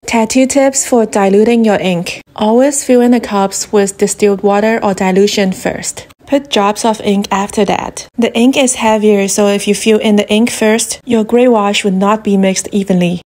Tattoo tips for diluting your ink. Always fill in the cups with distilled water or dilution first. Put drops of ink after that. The ink is heavier, so if you fill in the ink first, your gray wash would not be mixed evenly.